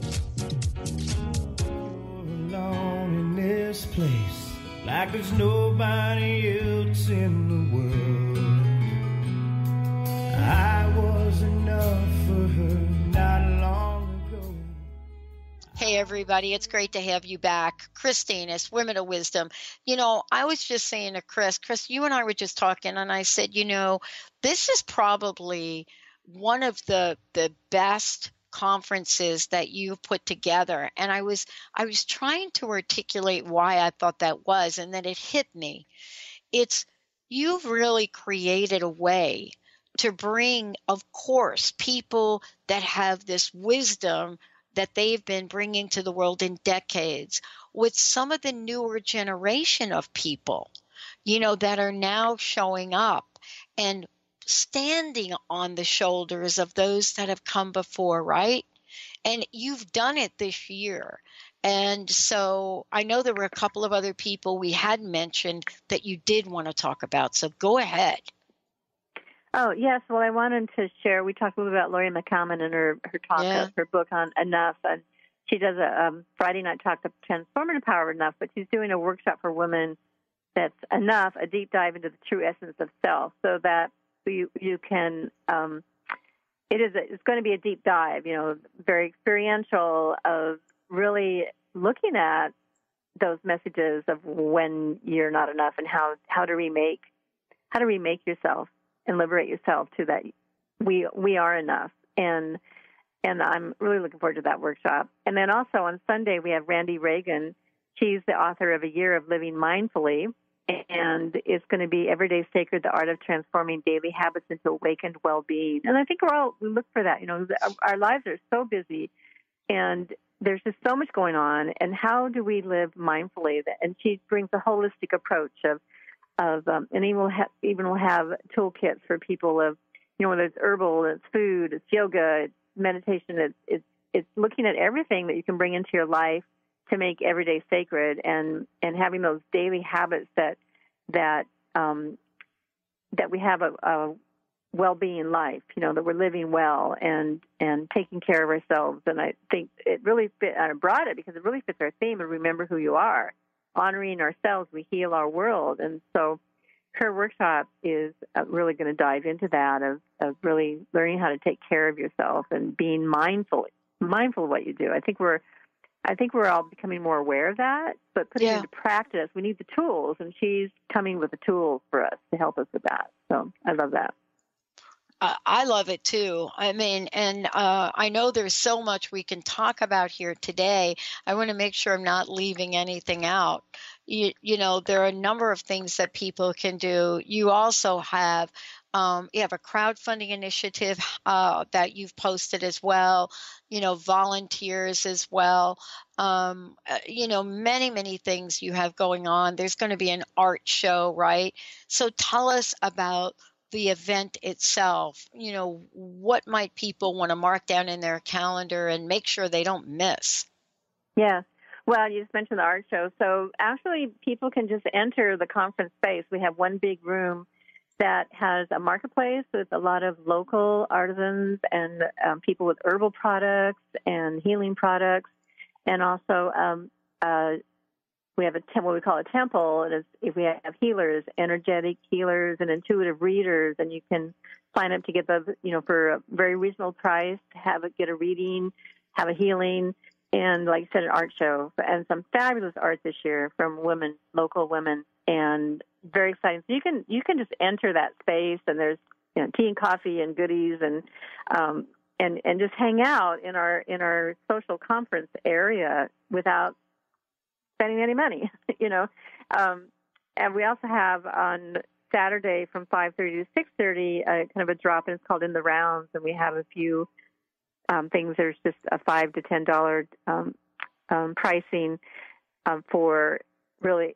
[SPEAKER 13] Alone in this place, like there's nobody else in the world. I was enough for her not long ago.
[SPEAKER 4] Hey, everybody. It's great to have you back. Christine, it's Women of Wisdom. You know, I was just saying to Chris, you and I were just talking, and I said, you know, this is probably one of the best conferences that you've put together. And I was trying to articulate why I thought that was, and then it hit me. You've really created a way to bring, of course, people that have this wisdom that they've been bringing to the world in decades with some of the newer generation of people, you know, that are now showing up and standing on the shoulders of those that have come before, right? And you've done it this year. And so I know there were a couple of other people we had mentioned that you did want to talk about. So go ahead.
[SPEAKER 5] Oh, yes. Well, I wanted to share, we talked a little about Lori McCalman and her talk, her book on Enough. And she does a Friday night talk, The Transformative Power of Enough, but she's doing a workshop for women that's Enough, a deep dive into the true essence of self, so that you can, it's going to be a deep dive, you know, very experiential, of really looking at those messages of when you're not enough and how to remake yourself and liberate yourself to that we are enough. And I'm really looking forward to that workshop. And then also on Sunday, we have Randy Reagan. She's the author of A Year of Living Mindfully, and it's going to be Everyday Sacred, the Art of Transforming Daily Habits into Awakened Well-Being. And I think we look for that. You know, our lives are so busy, and there's just so much going on. And how do we live mindfully? And she brings a holistic approach and even we'll have toolkits for people of, you know, whether it's herbal, it's food, it's yoga, it's meditation, it's looking at everything that you can bring into your life to make every day sacred, and having those daily habits that we have a well-being life, you know, that we're living well and taking care of ourselves. And I think it really I brought it because it really fits our theme of Remember Who You Are. Honoring ourselves, we heal our world. And so her workshop is really going to dive into that of really learning how to take care of yourself and being mindful of what you do. I think we're all becoming more aware of that, but putting it into practice, we need the tools, and she's coming with the tools for us to help us with that. So I love that.
[SPEAKER 4] I love it too. I mean, and I know there's so much we can talk about here today. I want to make sure I'm not leaving anything out. You know, there are a number of things that people can do. You also have you have a crowdfunding initiative that you've posted as well, you know, volunteers as well. You know, many things you have going on. There's going to be an art show, right? So tell us about the event itself. You know, what might people want to mark down in their calendar and make sure they don't miss?
[SPEAKER 5] Yeah. Well, you just mentioned the art show. So actually people can just enter the conference space. We have one big room that has a marketplace with a lot of local artisans and people with herbal products and healing products. And also we have what we call a temple. We have healers, energetic healers and intuitive readers, and you can sign up to get those, you know, for a very reasonable price, get a reading, have a healing. and like you said, an art show, and some fabulous art this year from women, local women, and very exciting. So you can just enter that space, and there's tea and coffee and goodies, and just hang out in our social conference area without spending any money, And we also have on Saturday from 5:30 to 6:30 kind of a drop, and it's called In the Rounds, and we have a few things. There's just a $5 to $10 pricing for really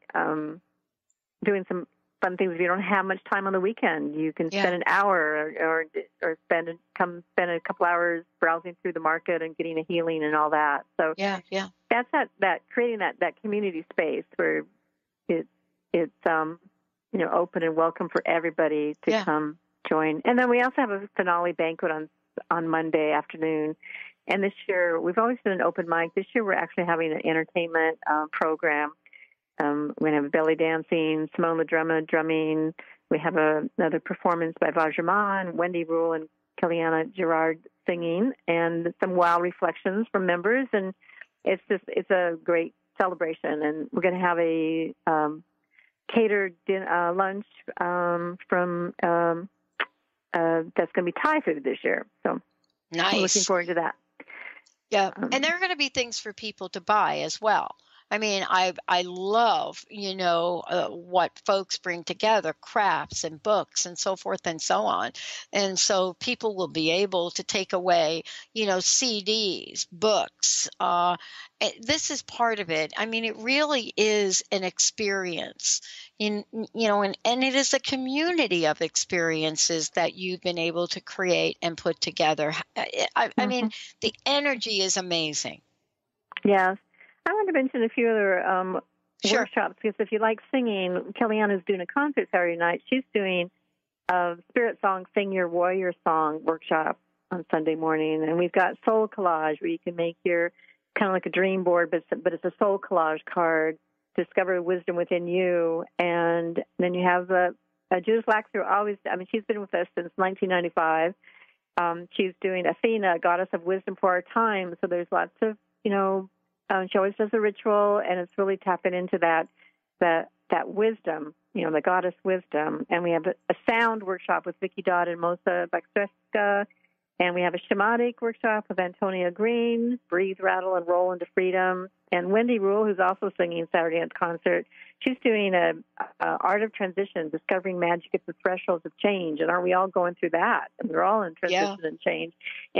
[SPEAKER 5] doing some fun things. If you don't have much time on the weekend, you can spend an hour or spend a couple hours browsing through the market and getting a healing and all that. So that's that creating that community space where it's open and welcome for everybody to come join. And then we also have a finale banquet on Monday afternoon. And this year, we've always done an open mic. This year, we're actually having an entertainment program. We're going to have belly dancing, Simone LaDrumma drumming. We have another performance by Vajraman, Wendy Rule, and Kellyanna Gerard singing, and some wow reflections from members. And it's a great celebration. And we're going to have a catered lunch from that's going to be Thai food this year. So
[SPEAKER 4] nice.
[SPEAKER 5] I'm looking forward to that.
[SPEAKER 4] Yeah, and there are going to be things for people to buy as well. I mean, I love, what folks bring together, crafts and books and so forth and so on. And so people will be able to take away, CDs, books. This is part of it. I mean, it really is an experience, and it is a community of experiences that you've been able to create and put together. I mean, the energy is amazing.
[SPEAKER 5] Yes. I want to mention a few other workshops, because if you like singing, Kellyanna's doing a concert Saturday night. She's doing a Spirit Song, Sing Your Warrior Song workshop on Sunday morning. And we've got Soul Collage, where you can make your kind of like a dream board, but it's a soul collage card, discover wisdom within you. And then you have Judith Laxer, she's been with us since 1995. She's doing Athena, Goddess of Wisdom for Our Time. So there's lots of, she always does a ritual, and it's really tapping into that wisdom, the goddess wisdom. And we have a sound workshop with Vicki Dodd and Mosa Bakseska, and we have a shamanic workshop with Antonia Green, Breathe, Rattle, and Roll into Freedom. And Wendy Rule, who's also singing Saturday at the concert, she's doing a Art of Transition, Discovering Magic at the Thresholds of Change. And aren't we all going through that? And we're all in transition and change.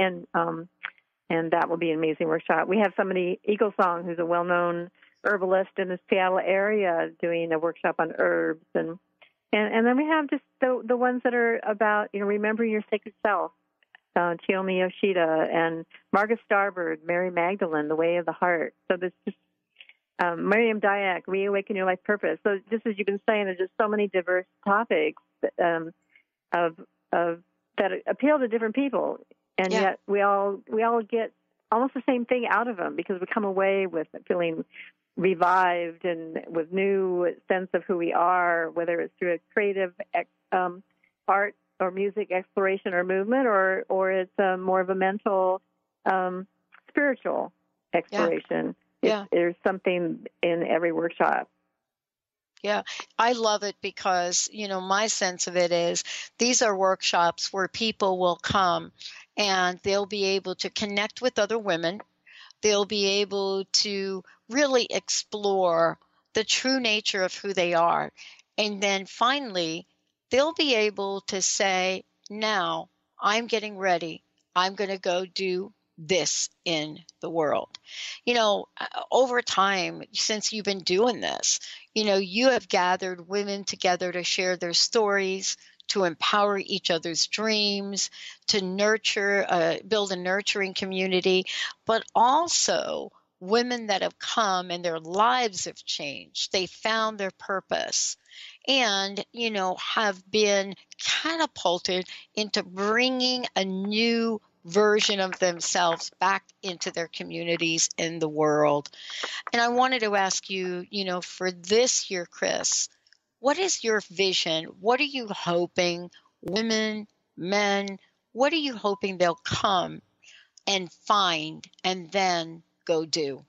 [SPEAKER 5] And that will be an amazing workshop. We have somebody, Eagle Song, who's a well-known herbalist in the Seattle area, doing a workshop on herbs. And then we have just the ones that are about, remembering your sacred self. Chiyomi Yoshida and Margaret Starbird, Mary Magdalene, The Way of the Heart. So there's just Miriam Dayak, Reawaken Your Life Purpose. So just as you've been saying, there's just so many diverse topics that appeal to different people. And yet we all get almost the same thing out of them, because we come away with feeling revived and with new sense of who we are, whether it's through a creative art or music exploration or movement, or it's more of a mental, spiritual exploration. There's something in every workshop.
[SPEAKER 4] Yeah, I love it because, my sense of it is these are workshops where people will come and they'll be able to connect with other women. They'll be able to really explore the true nature of who they are. And then finally, they'll be able to say, now I'm getting ready. I'm going to go do this in the world. Over time, since you've been doing this, you have gathered women together to share their stories, to empower each other's dreams, to nurture, build a nurturing community, but also women that have come and their lives have changed. They found their purpose and, have been catapulted into bringing a new version of themselves back into their communities in the world. And I wanted to ask you, for this year, Chris, what is your vision? What are you hoping women, men, what are you hoping they'll come and find and then go do?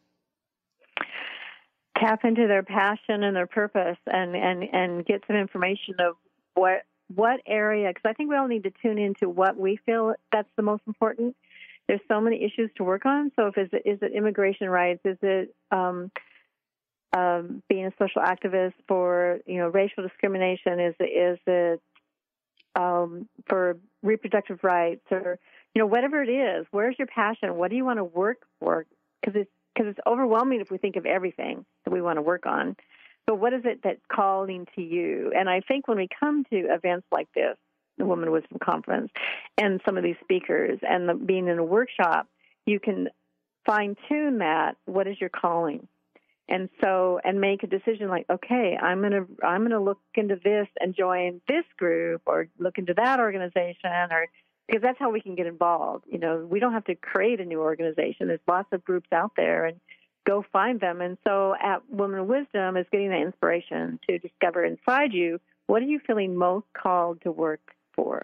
[SPEAKER 5] Tap into their passion and their purpose, and get some information of what area, because I think we all need to tune into what we feel that's the most important. There's so many issues to work on. So is it immigration rights? Is it being a social activist for racial discrimination? Is it for reproductive rights, or whatever it is? Where's your passion? What do you want to work for? Because it's overwhelming if we think of everything that we want to work on. But what is it that's calling to you? And I think when we come to events like this, the Women of Wisdom Conference, and some of these speakers, and being in a workshop, you can fine-tune that. What is your calling? And make a decision like, okay, I'm gonna look into this and join this group, or look into that organization, or because that's how we can get involved. We don't have to create a new organization. There's lots of groups out there, and go find them. And so at Women of Wisdom is getting that inspiration to discover inside you, what are you feeling most called to work for?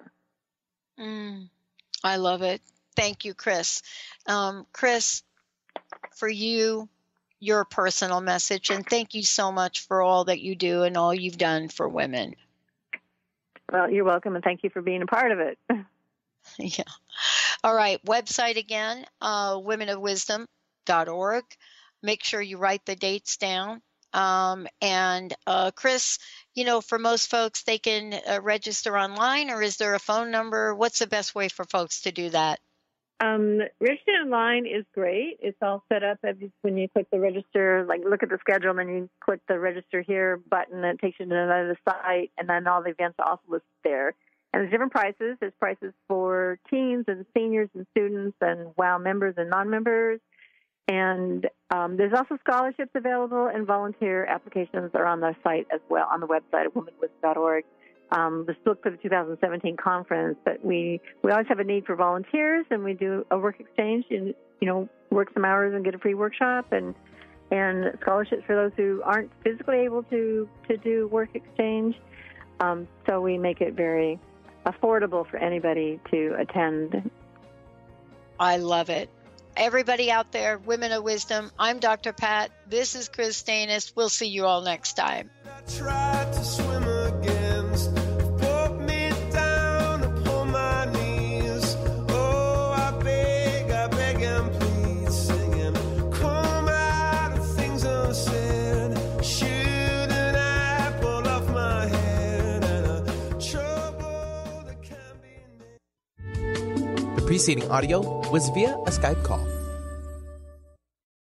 [SPEAKER 4] I love it. Thank you, Chris. Chris, for you, your personal message, and thank you so much for all that you do and all you've done for women.
[SPEAKER 5] Well, you're welcome, and thank you for being a part of it.
[SPEAKER 4] Yeah. All right. Website again, womenofwisdom.org. Make sure you write the dates down. And Chris, for most folks, they can register online, or is there a phone number? What's the best way for folks to do that?
[SPEAKER 5] Registering online is great. It's all set up when you click the register, like look at the schedule, and then you click the register here button, and it takes you to another site, and then all the events are also listed there. And there's different prices. There's prices for teens and seniors and students and WOW members and non-members. And there's also scholarships available, and volunteer applications are on the site as well, on the website at womenwisdom.org. Let's look for the 2017 conference, but we always have a need for volunteers, and we do a work exchange and, work some hours and get a free workshop, and scholarships for those who aren't physically able to do work exchange. So we make it very affordable for anybody to attend.
[SPEAKER 4] I love it. Everybody out there, Women of Wisdom, I'm Dr. Pat. This is Chris Stanis. We'll see you all next time.
[SPEAKER 13] I tried to swim against, pulled me down upon my knees. Oh, I beg and plead, singing, come out of things unsaid. Shoot an apple off my head, and a trouble that can be made.
[SPEAKER 3] The preceding audio was via a Skype call.